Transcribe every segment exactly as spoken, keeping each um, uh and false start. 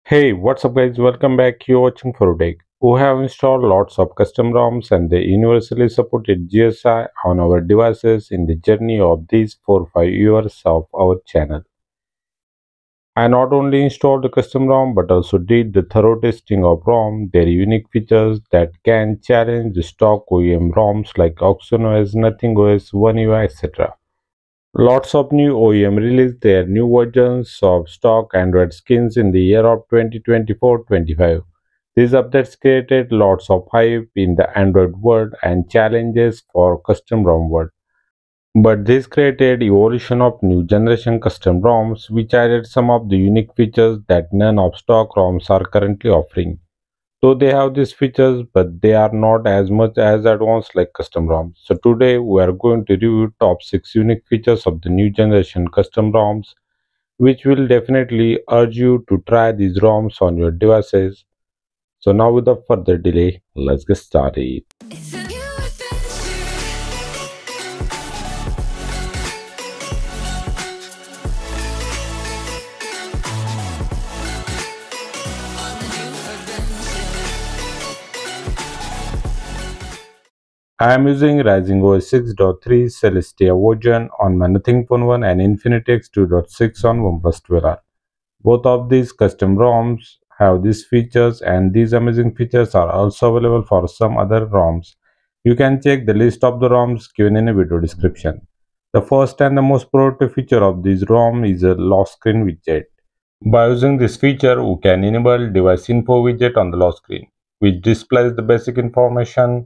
Hey, what's up guys? Welcome back. You're watching for Tech. We have installed lots of custom ROMs and they universally supported G S I on our devices in the journey of these four to five years of our channel. I not only installed the custom ROM but also did the thorough testing of ROM, their unique features that can challenge the stock O E M ROMs like OxygenOS, nothingOS, oneui, et cetera. Lots of new O E M released their new versions of stock Android skins in the year of twenty twenty-four twenty-five. These updates created lots of hype in the Android world and challenges for custom ROM world. But this created evolution of new generation custom ROMs which added some of the unique features that none of stock ROMs are currently offering. So they have these features but they are not as much as advanced like custom ROMs. So today we are going to review top six unique features of the new generation custom ROMs which will definitely urge you to try these ROMs on your devices. So now without further delay, let's get started. I am using Rising O S six point three Celestia version on my Nothing Phone one and Infinix two point six on OnePlus twelve R. Both of these custom ROMs have these features and these amazing features are also available for some other ROMs. You can check the list of the ROMs given in a video description. The first and the most productive feature of this ROM is a lock screen widget. By using this feature, we can enable device info widget on the lock screen, which displays the basic information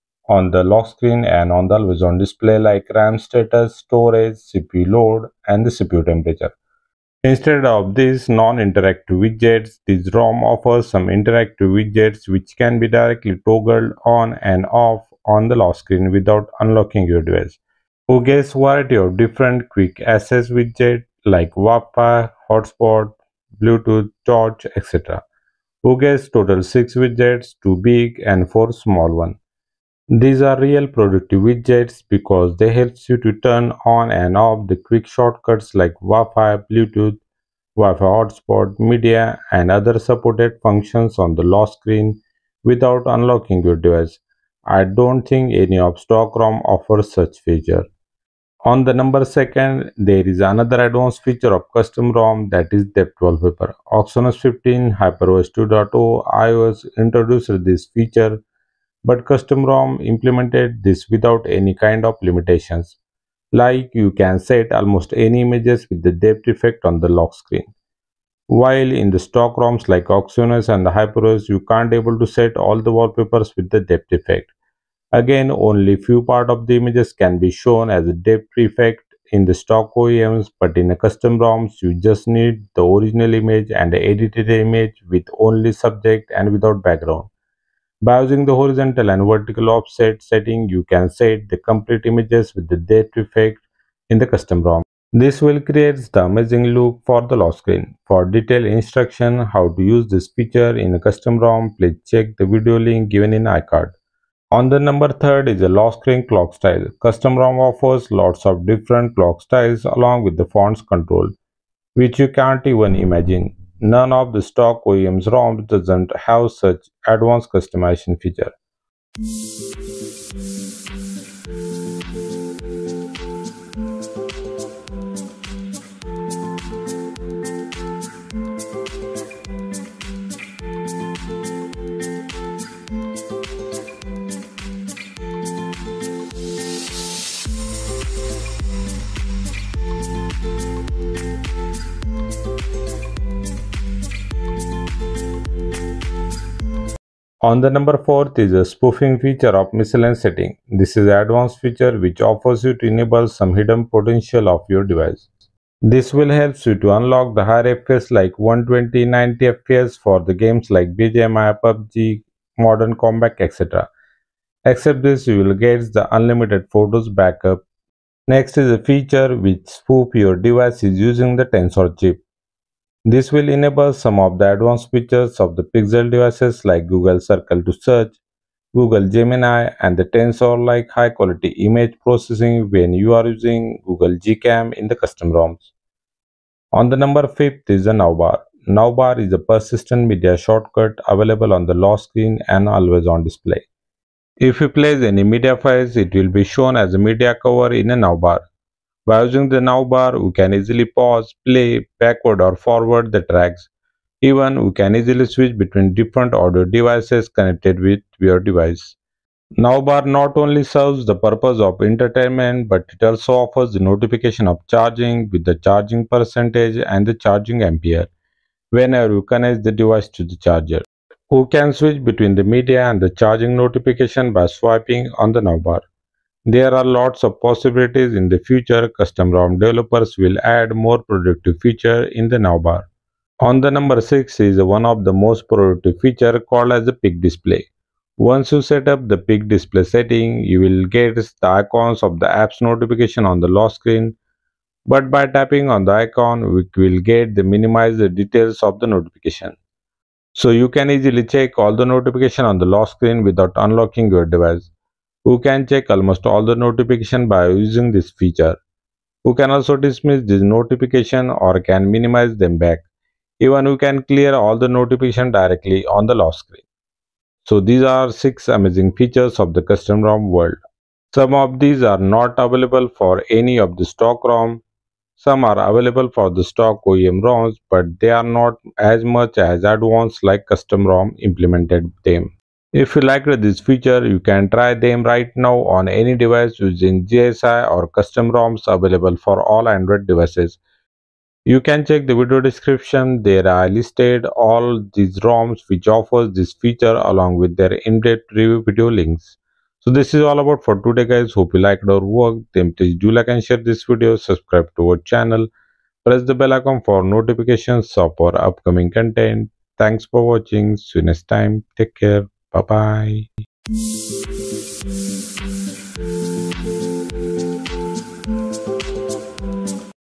on the lock screen and on the always on display like RAM status, storage, C P U load, and the C P U temperature. Instead of these non-interactive widgets, this ROM offers some interactive widgets which can be directly toggled on and off on the lock screen without unlocking your device. You get a variety of different quick access widgets like Wi-Fi, hotspot, Bluetooth, torch, et cetera. You get total six widgets, two big and four small ones. These are real productive widgets because they help you to turn on and off the quick shortcuts like Wi-Fi, Bluetooth, Wi-Fi hotspot, media and other supported functions on the lock screen without unlocking your device. I don't think any of stock ROM offers such feature. On the number second, there is another advanced feature of custom ROM that is depth wallpaper. OxygenOS fifteen, HyperOS two point oh, iOS introduced this feature, but custom ROM implemented this without any kind of limitations. Like you can set almost any images with the depth effect on the lock screen. While in the stock ROMs like OxygenOS and the HyperOS, you can't able to set all the wallpapers with the depth effect. Again, only few part of the images can be shown as a depth effect in the stock O E Ms, but in a custom ROMs, you just need the original image and the edited image with only subject and without background. By using the horizontal and vertical offset setting, you can set the complete images with the depth effect in the custom ROM. This will create the amazing look for the lock screen. For detailed instruction how to use this feature in a custom ROM, please check the video link given in iCard. On the number third is a lock screen clock style. Custom ROM offers lots of different clock styles along with the fonts control, which you can't even imagine. None of the stock O E Ms ROMs doesn't have such advanced customization feature. On the number fourth is a spoofing feature of miscellaneous setting. This is an advanced feature which offers you to enable some hidden potential of your device. This will help you to unlock the higher F P S like one twenty ninety F P S for the games like B G M I, P U B G, Modern Combat, et cetera. Except this, you will get the unlimited photos backup. Next is a feature which spoof your device is using the Tensor chip. This will enable some of the advanced features of the Pixel devices like Google Circle to search, Google Gemini and the Tensor like high quality image processing when you are using Google Gcam in the custom ROMs. On the number fifth is the navbar. Navbar is a persistent media shortcut available on the lock screen and always on display. If you place any media files, it will be shown as a media cover in a navbar. By using the navbar, we can easily pause, play, backward or forward the tracks. Even we can easily switch between different audio devices connected with your device. Navbar not only serves the purpose of entertainment, but it also offers the notification of charging with the charging percentage and the charging ampere whenever you connect the device to the charger. You can switch between the media and the charging notification by swiping on the navbar. There are lots of possibilities in the future. Custom ROM developers will add more productive feature in the navbar. On the number six is one of the most productive feature called as the peak display. Once you set up the peak display setting, you will get the icons of the app's notification on the lock screen. But by tapping on the icon, we will get the minimize the details of the notification. So you can easily check all the notification on the lock screen without unlocking your device. You can check almost all the notification by using this feature. You can also dismiss this notification or can minimize them back. Even you can clear all the notification directly on the lock screen. So these are six amazing features of the custom ROM world. Some of these are not available for any of the stock ROM. Some are available for the stock O E M ROMs, but they are not as much as advanced like custom ROM implemented them. If you liked this feature, you can try them right now on any device using G S I or custom ROMs available for all Android devices. You can check the video description. There I listed all these ROMs which offers this feature along with their in-depth review video links. So this is all about for today guys. Hope you liked our work. Then please do like and share this video. Subscribe to our channel. Press the bell icon for notifications of our upcoming content. Thanks for watching. See you next time. Take care. Bye bye.